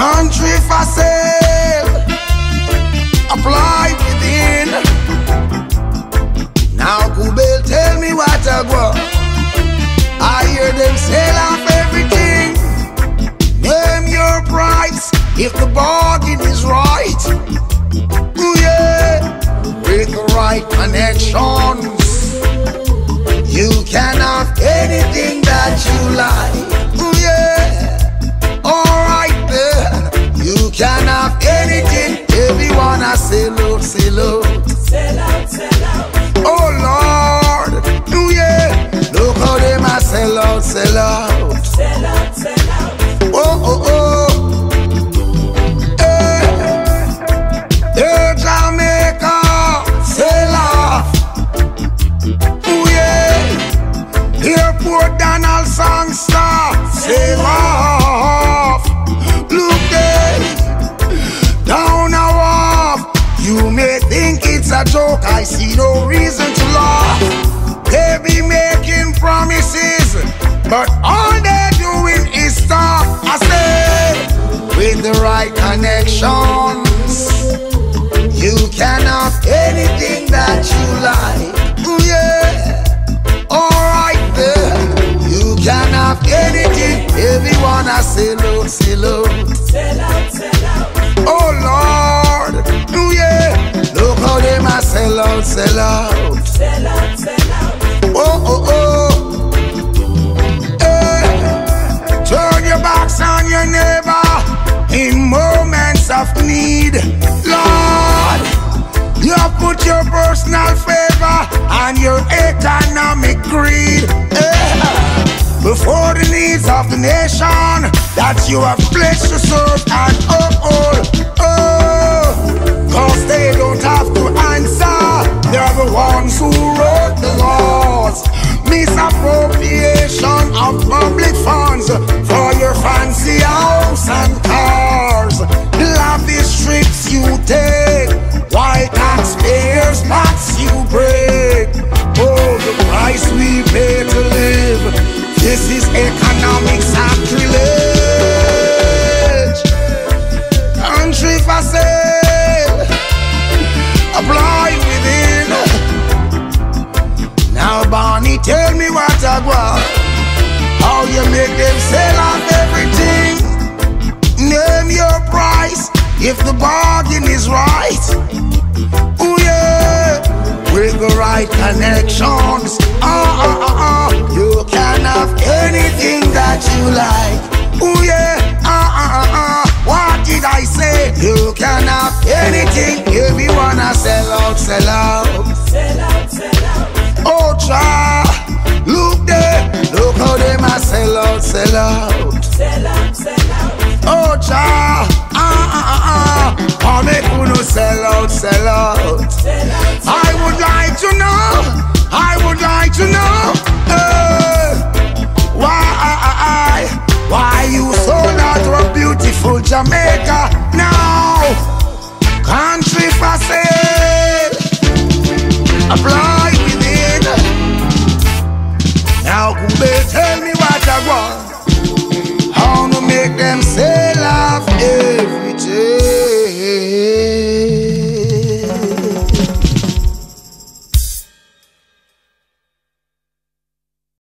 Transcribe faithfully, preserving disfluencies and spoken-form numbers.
Country for sale, apply within. Now Google, tell me what I go. I hear them sell off everything. Name your price if the bargain is right. Ooh yeah, with the right connections, you can have anything that you like. Ooh yeah, alright then, you can have anything. Everyone I sell out, sell out, sell out, sell out. Oh Lord, ooh yeah, look how them a sell out, sell out, sell out, sell out. Oh oh oh, hey, hey Jamaica, sell off. Ooh yeah, Airport Donald Songster, sell off. Look there, down a wharf. You may think it's a joke, I see no reason to laugh. They be making promises, but all they're doing is talk. I said, with the right connections, you can have anything that you like. Ooh yeah, alright then, you can have anything. Everyone I sell out, sell out, sell out, sell out. Oh Lord, ooh yeah, look how them a sell out, sell out, sell out, sell out. Oh oh oh, hey, turn your backs on your neighbor in moments of need. Lord, you put your personal favor and your economic greed, hey, before the needs of the nation that you have pledged to serve and uphold. Oh, cause they don't have to answer, they're the ones who wrote the laws. Misappropriation of public funds for your fancy house and cars. The lavish trips you take, while taxpayers' backs you break. Oh, the price we pay to live, this is economic sacrilege. Country for sale, apply within. Now Barney, tell me what I want. How you make them sell off everything? Name your price if the bargain is right. Ooh yeah, with the right connections, ah ah ah ah, you can have anything that you like. Ooh yeah, ah ah ah ah, what did I say? You can have anything. Everyone a sell out, sell out, sell out, sell out. Oh cha, look there, look how them a sell out, sell out, sell out, sell out. Oh cha, ah ah ah ah, how make you sell out, sell out, sell out, sell out. I would like to know, I would like to know.